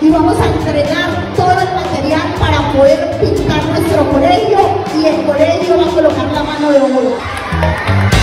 y vamos a entregar todo el material para poder pintar nuestro colegio y el colegio va a colocar la mano de obra.